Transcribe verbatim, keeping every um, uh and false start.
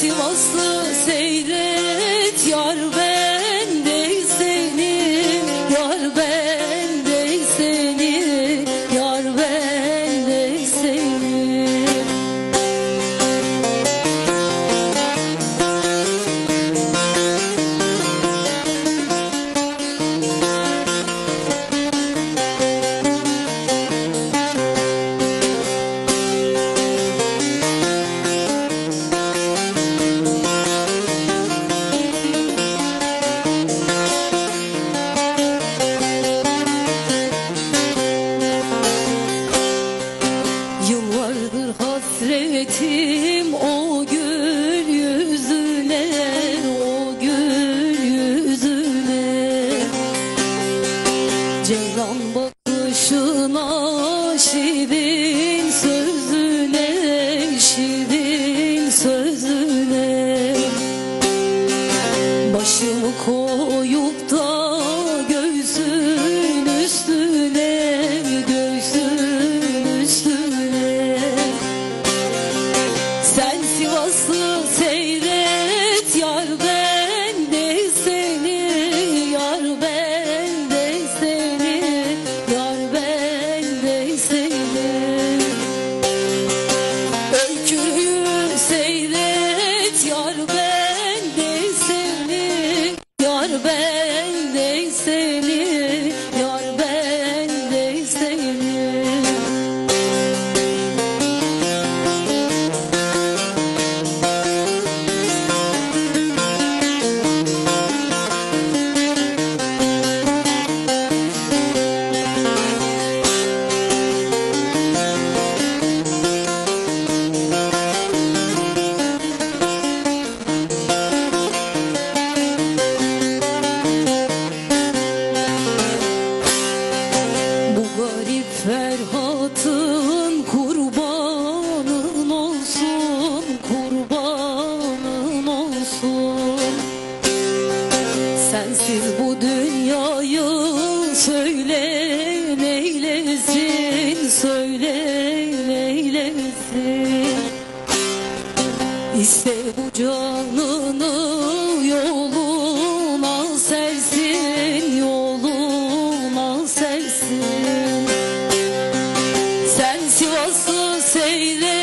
Sivaslı seyret yar bende seni, yar bende seni, yar bende seni. Yıllardır hasretim o gül yüzüne, o gül yüzüne. Ceylan bakışına, şirin sözüne, şirin sözüne. Başımı koyup da göğsün üstüne, göğsün üstüne. Sen Sivaslı seyret yar bende seni, yar bende seni, yar bende seni. Öyküyü seyret yar bende seni, yar bende seni, yar bende seni. Ferhat'ın kurbanın olsun, kurbanın olsun. Sensiz bu dünyayı söyle neylesin, söyle neylesin. İste bu canını yoluna sersin, yoluna sersin. Sen Sivaslı seyret